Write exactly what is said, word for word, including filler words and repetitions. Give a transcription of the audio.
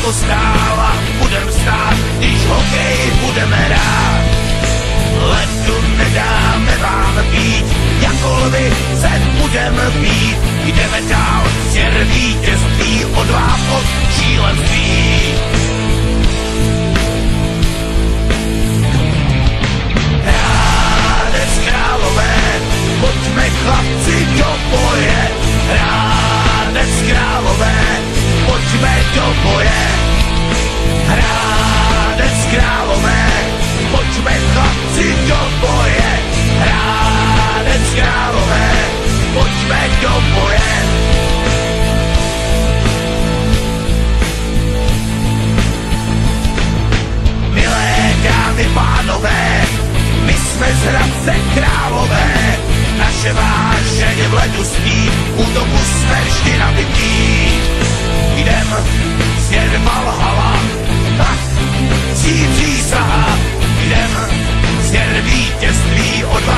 jako stál a budem stát, když hokej budeme hrát. Ledu nedáme vám být, jako lvy se budeme být. Jdeme dál, stěr vítězství, odváh od šílenství. Hradec Králové, pojďme chlapci do boje. Hradec Králové, pojďme do boje. Hradec Králové, pojďme chlapci do boje. Hradec Králové, pojďme do boje. Milé dámy, pánové, my jsme z Hradce Králové. Naše vášeň v ledu spí, útoku jsme vždy nabití. Jdem směr Valhalla, tak cí přísaha. Jdem směr vítězství, odvaha.